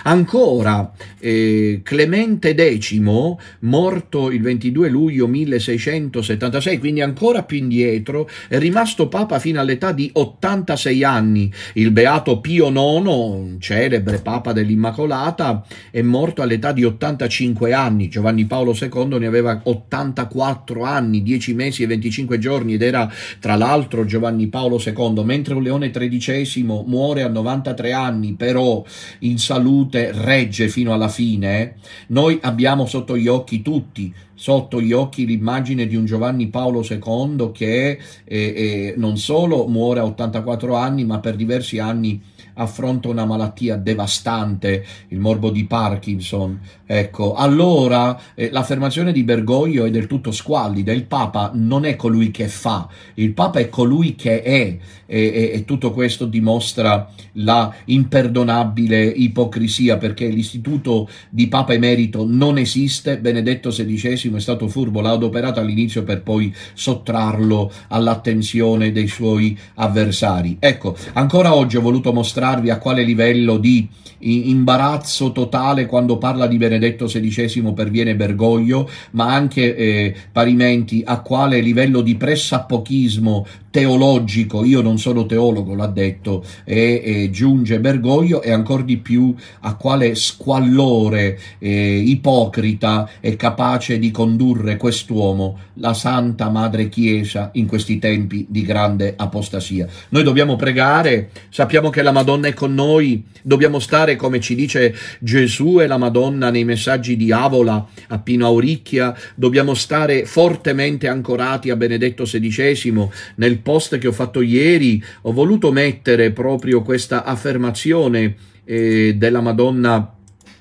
Ancora eh, Clemente decimo, morto il ventidue luglio milleseicentosettantasei, quindi ancora più indietro, è rimasto papa fino all'età di ottantasei anni. Il beato Pio nono, celebre papa dell'Immacolata, è morto all'età di ottantacinque anni. Giovanni Paolo secondo ne aveva ottantaquattro anni, dieci mesi e venticinque giorni, ed era tra l'altro Giovanni Paolo secondo, mentre un Leone tredicesimo muore a novantatré anni, però in salute regge fino alla fine. Noi abbiamo sotto gli occhi tutti, sotto gli occhi l'immagine di un Giovanni Paolo secondo che eh, eh, non solo muore a ottantaquattro anni, ma per diversi anni affronta una malattia devastante, il morbo di Parkinson. Ecco, allora eh, l'affermazione di Bergoglio è del tutto squallida. Il Papa non è colui che fa, il Papa è colui che è, e, e, e tutto questo dimostra la imperdonabile ipocrisia, perché l'istituto di Papa Emerito non esiste. Benedetto sedicesimo è stato furbo, l'ha adoperato all'inizio per poi sottrarlo all'attenzione dei suoi avversari. Ecco, ancora oggi ho voluto mostrare a quale livello di imbarazzo totale quando parla di Benedetto sedicesimo perviene Bergoglio, ma anche eh, parimenti a quale livello di pressappochismo teologico, io non sono teologo, l'ha detto, e, e giunge Bergoglio, e ancor di più a quale squallore eh, ipocrita è capace di condurre quest'uomo, la Santa Madre Chiesa, in questi tempi di grande apostasia. Noi dobbiamo pregare, sappiamo che la Madonna è con noi, dobbiamo stare, come ci dice Gesù e la Madonna nei messaggi di Avola a Pino Auricchia, dobbiamo stare fortemente ancorati a Benedetto sedicesimo. Nel post che ho fatto ieri ho voluto mettere proprio questa affermazione eh, della Madonna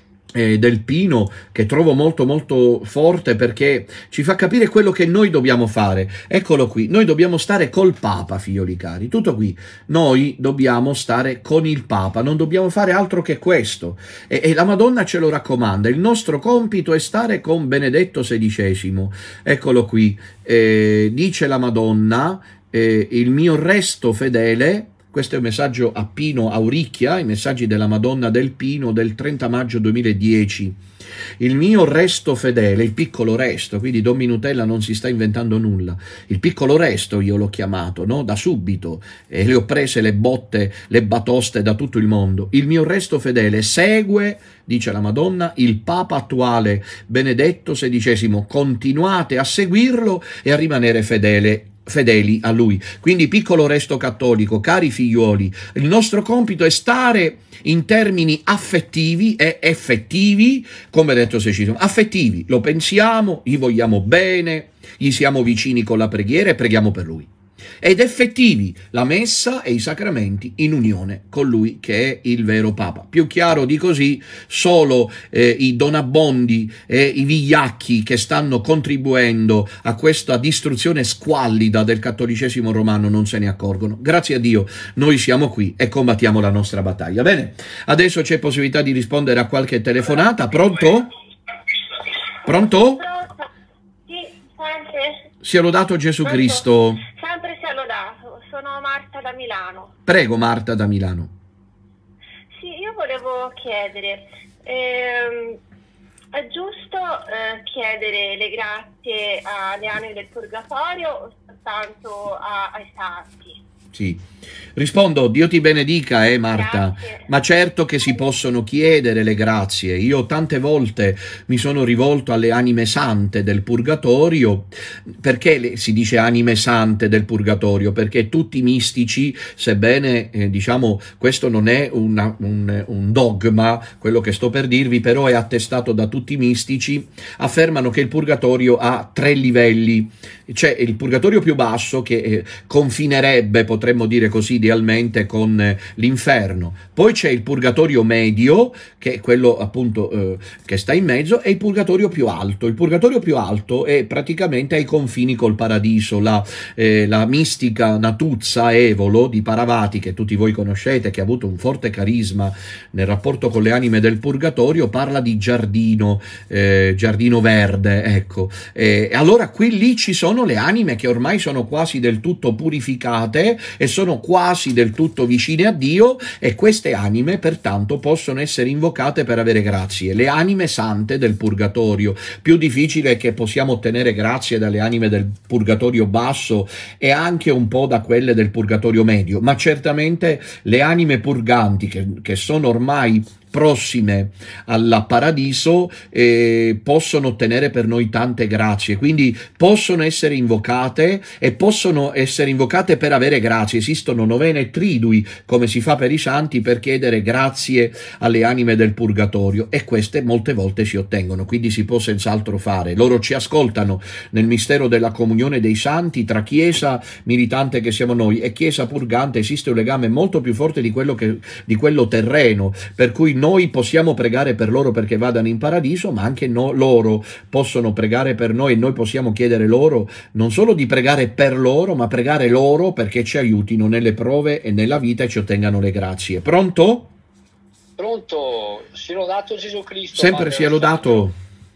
Eh, del Pino, che trovo molto molto forte, perché ci fa capire quello che noi dobbiamo fare. Eccolo qui, noi dobbiamo stare col Papa, figlioli cari, tutto qui. Noi dobbiamo stare con il Papa, non dobbiamo fare altro che questo, e, e la Madonna ce lo raccomanda. Il nostro compito è stare con Benedetto sedicesimo. Eccolo qui, eh, dice la Madonna, eh, il mio resto fedele. Questo è un messaggio a Pino Auricchia, i messaggi della Madonna del Pino del trenta maggio duemiladieci. Il mio resto fedele, il piccolo resto, quindi Don Minutella non si sta inventando nulla, il piccolo resto io l'ho chiamato, no? Da subito, e le ho prese le botte, le batoste da tutto il mondo. Il mio resto fedele segue, dice la Madonna, il Papa attuale Benedetto sedicesimo, continuate a seguirlo e a rimanere fedele fedeli a lui. Quindi, piccolo resto cattolico, cari figliuoli, il nostro compito è stare in termini affettivi e effettivi, come detto sedicesimo, affettivi, lo pensiamo, gli vogliamo bene, gli siamo vicini con la preghiera e preghiamo per lui. Ed effettivi, la messa e i sacramenti in unione con lui che è il vero Papa. Più chiaro di così solo eh, i donabondi e i vigliacchi che stanno contribuendo a questa distruzione squallida del cattolicesimo romano non se ne accorgono. Grazie a Dio noi siamo qui e combattiamo la nostra battaglia. Bene, adesso c'è possibilità di rispondere a qualche telefonata. Pronto? Pronto? Sì, sempre. Sia lodato Gesù Cristo. Sempre sia lodato. Sono Marta da Milano. Prego, Marta da Milano. Sì, io volevo chiedere, ehm, È giusto eh, chiedere le grazie alle anime del purgatorio o soltanto a- ai santi? Sì. Rispondo, Dio ti benedica, eh Marta, Grazie. ma certo che si possono chiedere le grazie. Io tante volte mi sono rivolto alle anime sante del purgatorio. Perché le- si dice anime sante del purgatorio? Perché tutti i mistici, sebbene eh, diciamo questo non è una- un, un dogma, quello che sto per dirvi, però è attestato da tutti i mistici, affermano che il purgatorio ha tre livelli. C'è il purgatorio più basso che eh, confinerebbe, potremmo dire così idealmente, con eh, l'inferno. Poi c'è il purgatorio medio, che è quello appunto eh, che sta in mezzo, e il purgatorio più alto. Il purgatorio più alto è praticamente ai confini col paradiso. La, eh, la mistica Natuzza Evolo di Paravati, che tutti voi conoscete, che ha avuto un forte carisma nel rapporto con le anime del purgatorio, parla di giardino, eh, giardino verde, ecco. E allora qui lì ci sono le anime che ormai sono quasi del tutto purificate e sono quasi del tutto vicine a Dio, e queste anime pertanto possono essere invocate per avere grazie. Le anime sante del purgatorio. Più difficile è che possiamo ottenere grazie dalle anime del purgatorio basso e anche un po' da quelle del purgatorio medio, ma certamente le anime purganti che, che sono ormai prossime al paradiso eh, possono ottenere per noi tante grazie, quindi possono essere invocate e possono essere invocate per avere grazie. Esistono novene tridui, come si fa per i santi, per chiedere grazie alle anime del purgatorio, e queste molte volte si ottengono, quindi si può senz'altro fare. Loro ci ascoltano nel mistero della comunione dei santi. Tra chiesa militante che siamo noi e chiesa purgante esiste un legame molto più forte di quello, che, di quello terreno, per cui noi possiamo pregare per loro perché vadano in paradiso, ma anche no, loro possono pregare per noi, e noi possiamo chiedere loro non solo di pregare per loro, ma pregare loro perché ci aiutino nelle prove e nella vita e ci ottengano le grazie. Pronto? Pronto, sia lodato Gesù Cristo. Sempre Padre sia lodato.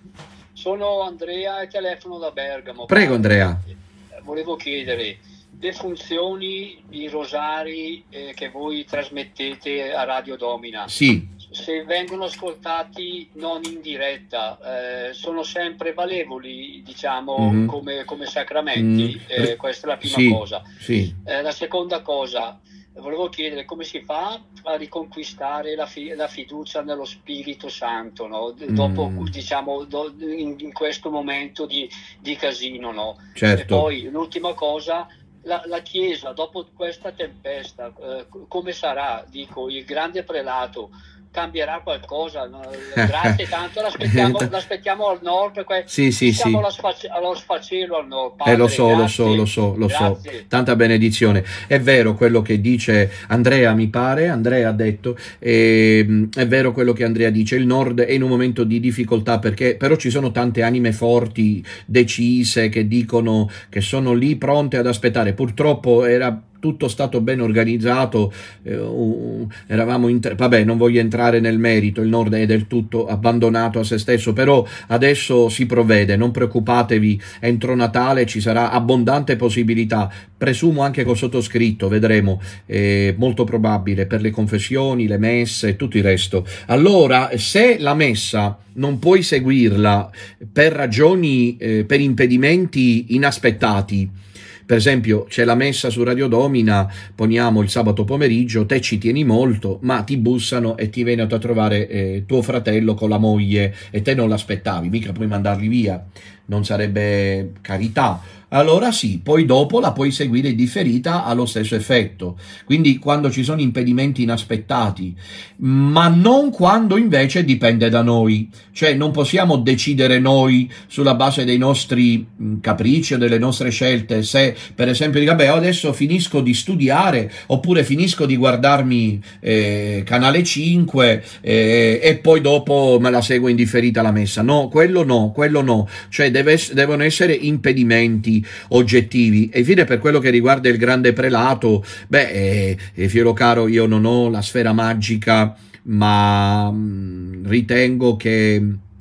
Sono Andrea e telefono da Bergamo. Prego, Padre. Andrea. Volevo chiedere le funzioni di rosari eh, che voi trasmettete a Radio Domina. Sì. Se vengono ascoltati non in diretta, eh, sono sempre valevoli, diciamo, Mm-hmm. come, come sacramenti. Mm. Eh, questa è la prima Sì, cosa. sì. Eh, la seconda cosa, volevo chiedere come si fa a riconquistare la, fi- la fiducia nello Spirito Santo, no? D- dopo, Mm. diciamo, do- in, in questo momento di, di casino, no? Certo. E poi l'ultima cosa, la, la Chiesa dopo questa tempesta, eh, come sarà? Dico, il grande prelato cambierà qualcosa? No? Grazie tanto, l'aspettiamo, l'aspettiamo al nord, perché Sì, sì, siamo sì. allo, sfac- allo sfacelo al nord. Eh, Padre, lo so, lo so, grazie. lo so, lo so. Grazie. Tanta benedizione. È vero quello che dice Andrea, mi pare, Andrea ha detto, ehm, è vero quello che Andrea dice, il nord è in un momento di difficoltà, perché però ci sono tante anime forti, decise, che dicono che sono lì pronte ad aspettare. Purtroppo era tutto stato ben organizzato, eh, uh, eravamo in tre, vabbè, non voglio entrare nel merito, il nord è del tutto abbandonato a se stesso, però adesso si provvede, non preoccupatevi, entro Natale ci sarà abbondante possibilità, presumo anche col sottoscritto, vedremo, è molto probabile, per le confessioni, le messe e tutto il resto. Allora, se la messa non puoi seguirla per ragioni, eh, per impedimenti inaspettati, per esempio c'è la messa su Radio Domina, poniamo il sabato pomeriggio, te ci tieni molto, ma ti bussano e ti viene a trovare eh, tuo fratello con la moglie e te non l'aspettavi, mica puoi mandarli via, non sarebbe carità. Allora sì, poi dopo la puoi seguire in differita, ha lo stesso effetto. Quindi quando ci sono impedimenti inaspettati, ma non quando invece dipende da noi. Cioè non possiamo decidere noi sulla base dei nostri mh, capricci o delle nostre scelte, se per esempio dico, vabbè, adesso finisco di studiare, oppure finisco di guardarmi eh, Canale cinque eh, e poi dopo me la seguo in differita la messa. No, quello no, quello no. Cioè deve, devono essere impedimenti oggettivi. E infine, per quello che riguarda il grande prelato, beh, eh, fiero caro, io non ho la sfera magica, ma mh, ritengo che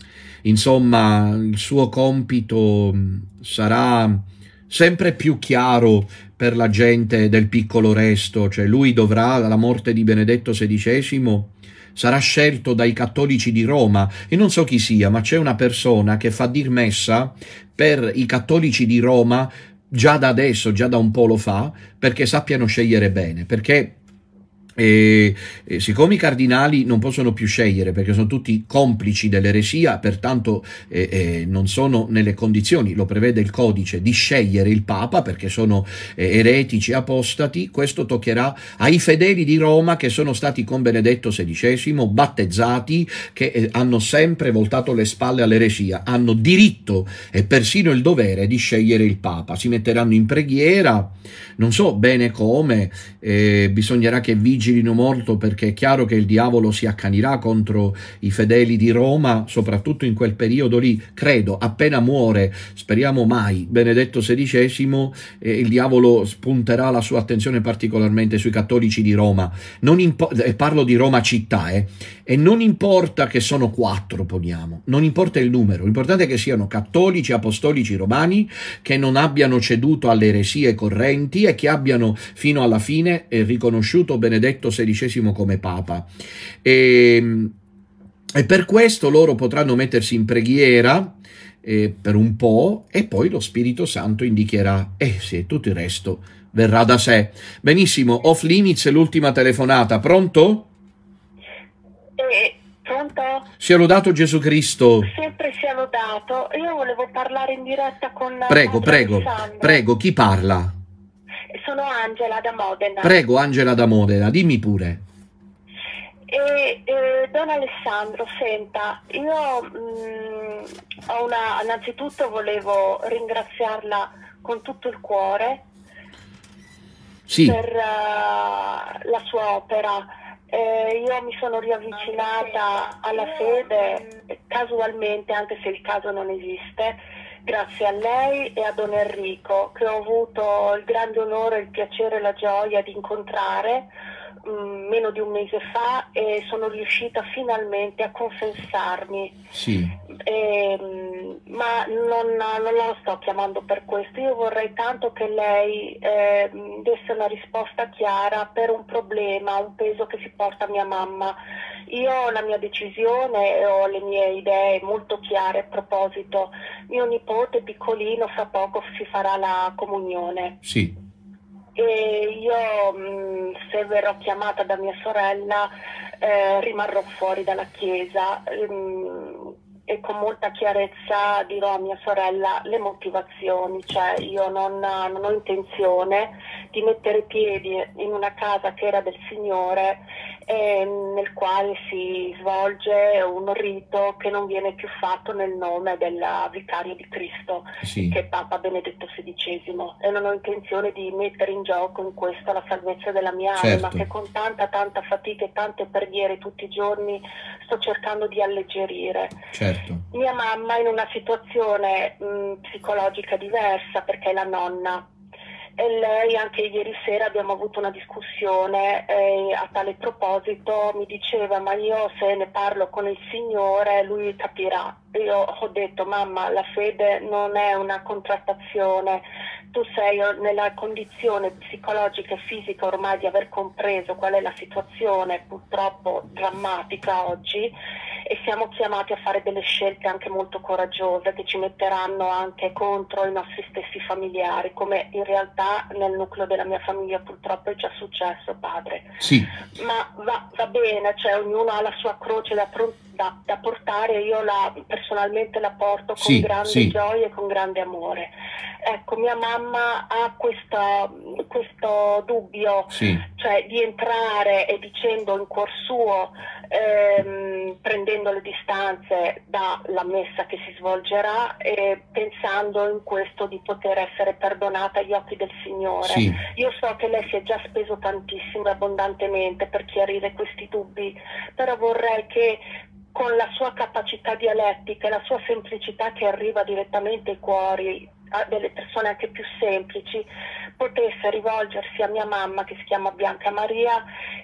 insomma il suo compito sarà sempre più chiaro per la gente del piccolo resto, cioè lui dovrà, alla morte di Benedetto sedicesimo, sarà scelto dai cattolici di Roma, e non so chi sia, ma c'è una persona che fa dir messa per i cattolici di Roma già da adesso, già da un po' lo fa, perché sappiano scegliere bene, perché E, e siccome i cardinali non possono più scegliere perché sono tutti complici dell'eresia, pertanto eh, eh, non sono nelle condizioni, lo prevede il codice, di scegliere il Papa perché sono eh, eretici, apostati, questo toccherà ai fedeli di Roma che sono stati con Benedetto sedicesimo battezzati, che eh, hanno sempre voltato le spalle all'eresia, hanno diritto e persino il dovere di scegliere il Papa. Si metteranno in preghiera, non so bene come, eh, bisognerà che vigilino molto, perché è chiaro che il diavolo si accanirà contro i fedeli di Roma, soprattutto in quel periodo lì. Credo, appena muore, speriamo mai, Benedetto sedicesimo, eh, il diavolo spunterà la sua attenzione particolarmente sui cattolici di Roma. Non eh, parlo di Roma città, eh, e non importa che sono quattro, poniamo, non importa il numero, l'importante è che siano cattolici, apostolici romani, che non abbiano ceduto alle eresie correnti e che abbiano fino alla fine eh, riconosciuto Benedetto sedicesimo come Papa. E, e per questo loro potranno mettersi in preghiera eh, per un po', e poi lo Spirito Santo indicherà, e eh, sì, tutto il resto verrà da sé. Benissimo, off limits, l'ultima telefonata, pronto? Eh, pronto? Sia lodato Gesù Cristo. Sempre sia lodato. Io volevo parlare in diretta con... Prego, Padre prego, Alessandro. prego, chi parla? Sono Angela da Modena. Prego, Angela da Modena, dimmi pure. E, e, Don Alessandro, senta, io mh, ho una, innanzitutto volevo ringraziarla con tutto il cuore Sì. per uh, la sua opera. Eh, io mi sono riavvicinata alla fede casualmente, anche se il caso non esiste, grazie a lei e a Don Enrico, che ho avuto il grande onore, il piacere e la gioia di incontrare mh, meno di un mese fa, e sono riuscita finalmente a confessarmi. Sì. E, ma non, non la sto chiamando per questo. Io vorrei tanto che lei eh, desse una risposta chiara per un problema, un peso che si porta mia mamma. Io ho la mia decisione e ho le mie idee molto chiare a proposito. Mio nipote piccolino fra poco si farà la comunione. Sì. E io mh, se verrò chiamata da mia sorella eh, rimarrò fuori dalla chiesa. Mh, e con molta chiarezza dirò a mia sorella le motivazioni, cioè io non, non ho intenzione di mettere piedi in una casa che era del Signore, eh, nel quale si svolge un rito che non viene più fatto nel nome del vicario di Cristo, Sì. che è Papa Benedetto sedicesimo, e non ho intenzione di mettere in gioco in questo la salvezza della mia Certo. anima, che con tanta tanta fatica e tante preghiere tutti i giorni sto cercando di alleggerire. Certo. Mia mamma è in una situazione mh, psicologica diversa, perché è la nonna, e lei anche ieri sera abbiamo avuto una discussione e a tale proposito mi diceva: ma io se ne parlo con il Signore lui capirà. Io ho detto: mamma, la fede non è una contrattazione, tu sei nella condizione psicologica e fisica ormai di aver compreso qual è la situazione purtroppo drammatica oggi, e siamo chiamati a fare delle scelte anche molto coraggiose che ci metteranno anche contro i nostri stessi familiari, come in realtà nel nucleo della mia famiglia purtroppo è già successo, padre. Sì. Ma va, va bene, cioè ognuno ha la sua croce da, da, da portare, io la, personalmente la porto con Sì, grande sì. gioia e con grande amore. Ecco, mia mamma ha questa, questo dubbio, Sì. cioè di entrare e dicendo in cuor suo, ehm, prendendo le distanze dalla messa che si svolgerà e pensando in questo di poter essere perdonata agli occhi del Signore. Sì. Io so che lei si è già speso tantissimo e abbondantemente per chiarire questi dubbi, però vorrei che con la sua capacità dialettica e la sua semplicità che arriva direttamente ai cuori a delle persone anche più semplici, potesse rivolgersi a mia mamma, che si chiama Bianca Maria,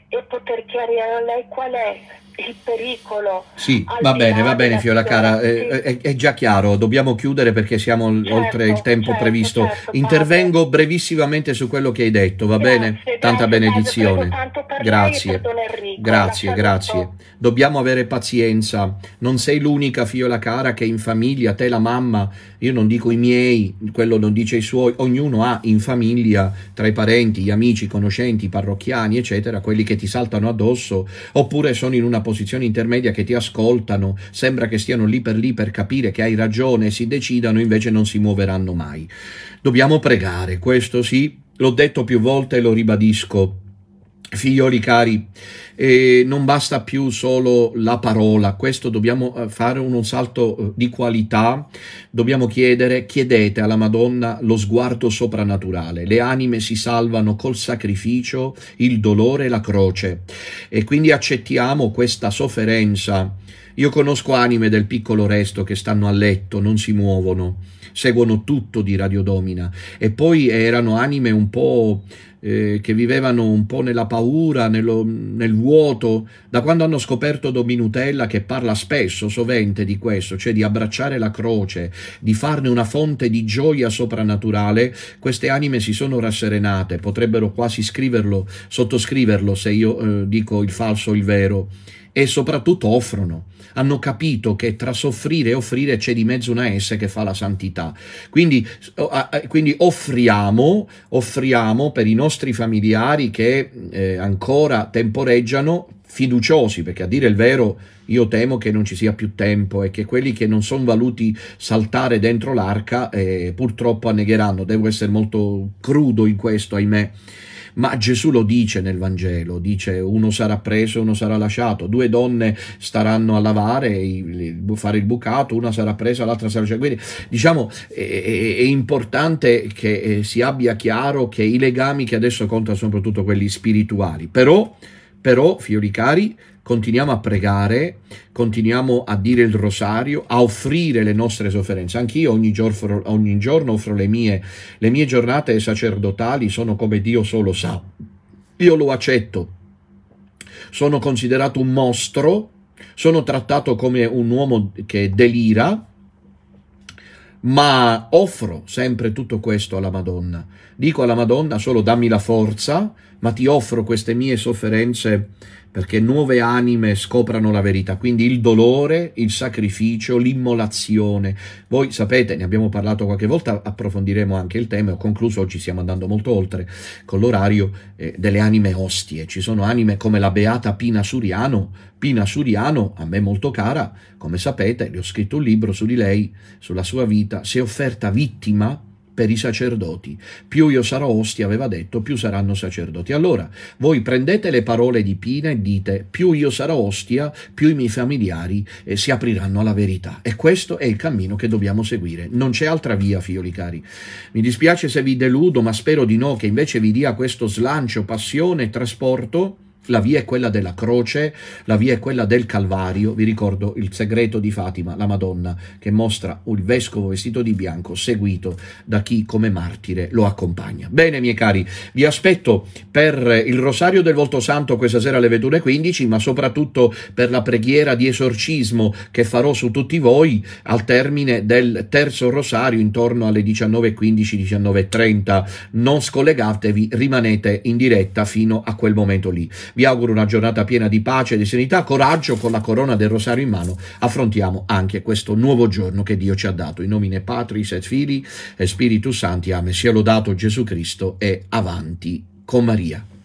e poter chiarire a lei qual è il pericolo. Sì, al va di bene, là va bene della Fiola cara, situazione. eh, è, è già chiaro, dobbiamo chiudere perché siamo Certo, oltre il tempo certo, previsto. certo, Intervengo padre. brevissimamente su quello che hai detto, va bene? Grazie, Tanta grazie, padre, prego benedizione. tanto per lei e Grazie, per Don Enrico. grazie, La grazie. saluto. Dobbiamo avere pazienza, non sei l'unica Fiola cara che in famiglia, te la mamma, io non dico i miei, quello non dice i suoi, ognuno ha in famiglia, tra i parenti, gli amici, i conoscenti, i parrocchiani, eccetera, quelli che ti saltano addosso, oppure sono in una posizione intermedia che ti ascoltano, sembra che stiano lì per lì per capire che hai ragione e si decidano, invece non si muoveranno mai. Dobbiamo pregare, questo sì, l'ho detto più volte e lo ribadisco. Figlioli cari, eh, non basta più solo la parola, questo dobbiamo fare uno salto di qualità, dobbiamo chiedere, chiedete alla Madonna lo sguardo soprannaturale, le anime si salvano col sacrificio, il dolore e la croce, e quindi accettiamo questa sofferenza. Io conosco anime del piccolo resto che stanno a letto, non si muovono, seguono tutto di Radio Domina, e poi erano anime un po' eh, che vivevano un po' nella paura, nello, nel vuoto, da quando hanno scoperto Dominutella, che parla spesso, sovente di questo, cioè di abbracciare la croce, di farne una fonte di gioia soprannaturale. Queste anime si sono rasserenate, potrebbero quasi scriverlo, sottoscriverlo se io eh, dico il falso o il vero, e soprattutto offrono. Hanno capito che tra soffrire e offrire c'è di mezzo una S che fa la santità. Quindi, quindi offriamo, offriamo per i nostri familiari che eh, ancora temporeggiano, fiduciosi, perché a dire il vero io temo che non ci sia più tempo e che quelli che non sono valuti saltare dentro l'arca eh, purtroppo annegheranno. Devo essere molto crudo in questo, ahimè. Ma Gesù lo dice nel Vangelo, dice uno sarà preso e uno sarà lasciato, due donne staranno a lavare, fare il bucato, una sarà presa, l'altra sarà lasciata. Quindi diciamo è, è importante che si abbia chiaro che i legami che adesso contano sono soprattutto quelli spirituali, però, però figlioli cari, continuiamo a pregare, continuiamo a dire il rosario, a offrire le nostre sofferenze. Anch'io ogni giorno, ogni giorno offro le mie, le mie giornate sacerdotali, sono come Dio solo sa. Io lo accetto. Sono considerato un mostro, sono trattato come un uomo che delira, ma offro sempre tutto questo alla Madonna. Dico alla Madonna solo dammi la forza, ma ti offro queste mie sofferenze perché nuove anime scoprano la verità. Quindi il dolore, il sacrificio, l'immolazione. Voi sapete, ne abbiamo parlato qualche volta, approfondiremo anche il tema, ho concluso, oggi stiamo andando molto oltre con l'orario, eh, delle anime ostie. Ci sono anime come la beata Pina Suriano, Pina Suriano, a me molto cara, come sapete, le ho scritto un libro su di lei, sulla sua vita, si è offerta vittima per i sacerdoti. Più io sarò ostia, aveva detto, più saranno sacerdoti. Allora, voi prendete le parole di Pina e dite, più io sarò ostia, più i miei familiari eh, si apriranno alla verità. E questo è il cammino che dobbiamo seguire. Non c'è altra via, figlioli cari. Mi dispiace se vi deludo, ma spero di no, che invece vi dia questo slancio, passione e trasporto. La via è quella della croce, la via è quella del Calvario. Vi ricordo il segreto di Fatima, la Madonna, che mostra il vescovo vestito di bianco, seguito da chi come martire lo accompagna. Bene, miei cari, vi aspetto per il Rosario del Volto Santo questa sera alle ventuno e quindici, ma soprattutto per la preghiera di esorcismo che farò su tutti voi al termine del terzo Rosario, intorno alle diciannove e quindici, diciannove e trenta. Non scollegatevi, rimanete in diretta fino a quel momento lì. Vi auguro una giornata piena di pace e di serenità, coraggio, con la corona del rosario in mano affrontiamo anche questo nuovo giorno che Dio ci ha dato. In nomine Patris et Filii e Spiritus Sancti, amen. Sia lodato Gesù Cristo e avanti con Maria.